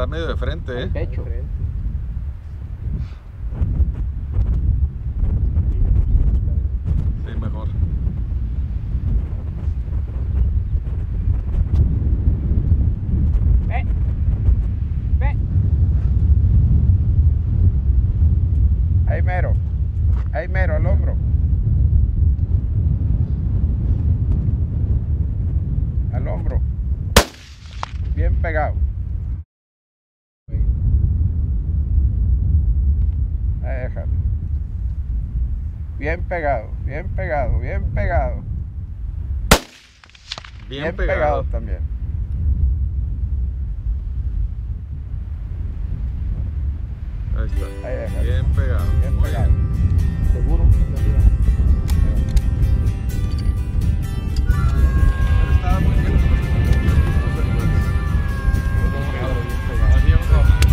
medio de frente, El pecho. Sí, mejor. Ve. Ve. Ahí mero, al hombro. Al hombro. Bien pegado. Ahí déjalo. Bien pegado, bien pegado, bien pegado. Bien pegado. También. Ahí está. Ahí déjalo. Bien pegado. Bien Muy pegado. bien. Seguro. Pero estaba muy bien. Así vamos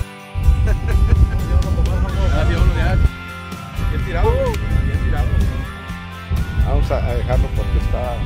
a... Bien tirado, bien tirado. Vamos a dejarlo porque está...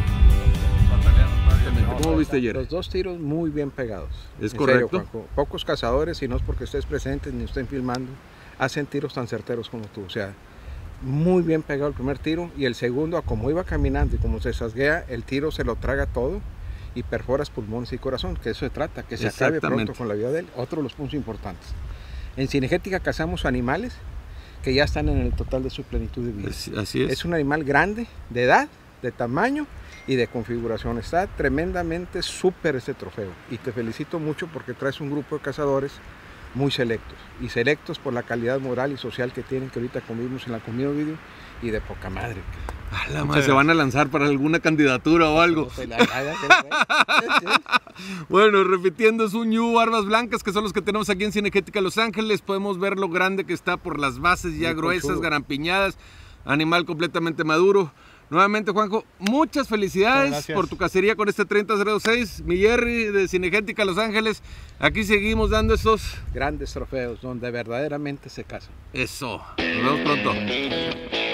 ¿Cómo viste ayer? Los dos tiros muy bien pegados. Es En correcto. serio, Juanjo. Pocos cazadores, y no es porque estés presente ni estén filmando, hacen tiros tan certeros como tú. O sea, muy bien pegado el primer tiro, y el segundo, como iba caminando y como se sasguea, el tiro se lo traga todo y perforas pulmones y corazón, que eso se trata, que se acabe pronto con la vida de él. Otro de los puntos importantes. En Cinegética cazamos animales que ya están en el total de su plenitud de vida. Así es. Es un animal grande, de edad, de tamaño y de configuración. Está tremendamente súper este trofeo, y te felicito mucho porque traes un grupo de cazadores muy selectos, y selectos por la calidad moral y social que tienen, que ahorita convivimos en la Comunidad Video, y de poca madre. ¿Se van a lanzar para alguna candidatura o algo? Bueno, repitiendo, es un Ñu Barbas Blancas, que son los que tenemos aquí en Cinegética Los Ángeles. Podemos ver lo grande que está por las bases ya gruesas, garampiñadas, animal completamente maduro. Nuevamente, Juanjo, muchas felicidades por tu cacería con este 3006, mi Jerry de Cinegética Los Ángeles. Aquí seguimos dando esos grandes trofeos donde verdaderamente se caza. Eso, nos vemos pronto.